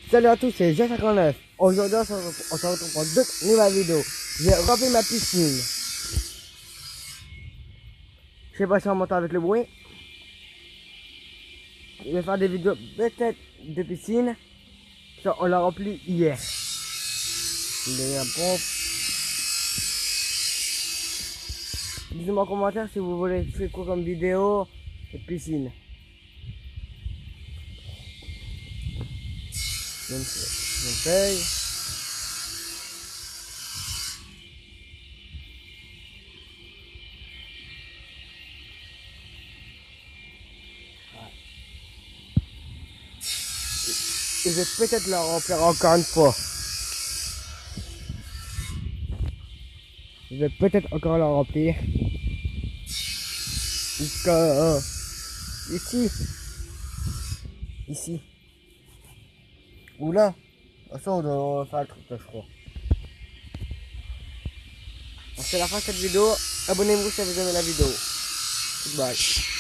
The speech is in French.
Salut à tous, c'est G59. Aujourd'hui, on se retrouve pour deux nouvelles vidéos. J'ai rempli ma piscine. Je sais pas si on m'entend avec le bruit. Je vais faire des vidéos peut-être de piscine. Ça, on l'a rempli hier. Les pompes. Dites-moi en commentaire si vous voulez faire quoi comme vidéo de piscine. Je me paye. Et je vais peut-être la remplir encore une fois. Je vais peut-être encore la remplir. Jusqu'à ici. Ici. Ou là. Ça, on doit faire le truc là, je crois. C'est la fin de cette vidéo. Abonnez-vous si vous aimez la vidéo. Bye.